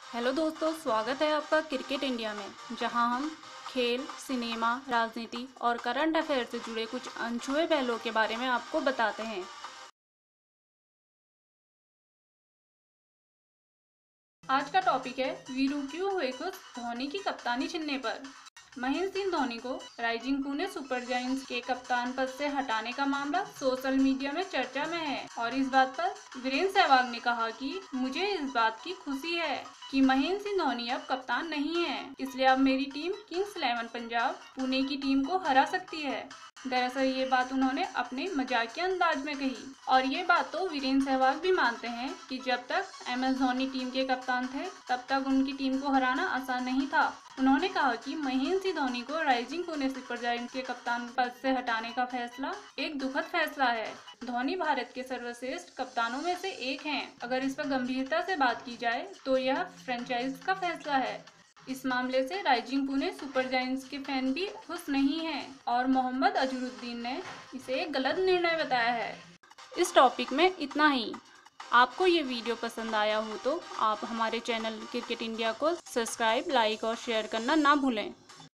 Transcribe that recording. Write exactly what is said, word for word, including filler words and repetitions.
Hello दोस्तों, स्वागत है आपका क्रिकेट इंडिया में, जहां हम खेल, सिनेमा, राजनीति और करंट अफेयर से जुड़े कुछ अनछुए पहलुओं के बारे में आपको बताते हैं। आज का टॉपिक है वीरू क्यों हुए खुश धोनी की कप्तानी छीनने पर। महेंद्र सिंह धोनी को राइजिंग पुणे सुपर जायंट्स के कप्तान पद से हटाने का मामला सोशल मीडिया में चर्चा में है और इस बात पर वीरेंद्र सहवाग ने कहा कि मुझे इस बात की खुशी है कि महेंद्र सिंह धोनी अब कप्तान नहीं है, इसलिए अब मेरी team Kings Eleven Punjab Pune की टीम को हरा सकती है। दरअसल ये बात उन्होंने अपने मजाकिया अंदाज में कही और ये बात तो वीरेंद्र सहवाग भी मानते हैं कि जब तक एम एस धोनी टीम के कप्तान थे तब तक उनकी टीम को हराना आसान नहीं था। उन्होंने कहा कि महेंद्र सिंह धोनी को राइजिंग पुणे सुपर जायंट्स के कप्तान पद से हटाने का फैसला एक दुखद फैसला है। धोनी भारत के सर्वश्रेष्ठ कप्तानों में से एक हैं। अगर इस पर गंभीरता से बात की जाए तो यह फ्रेंचाइज का फैसला है। इस मामले से राइजिंग पुणे सुपर जायंट्स के फैन भी खुश नहीं हैं और मोहम्मद अजहरुद्दीन ने इसे एक गलत निर्णय बताया है। इस टॉपिक में इतना ही। आपको ये वीडियो पसंद आया हो तो आप हमारे चैनल क्रिकेट इंडिया को सब्सक्राइब, लाइक और शेयर करना ना भूलें।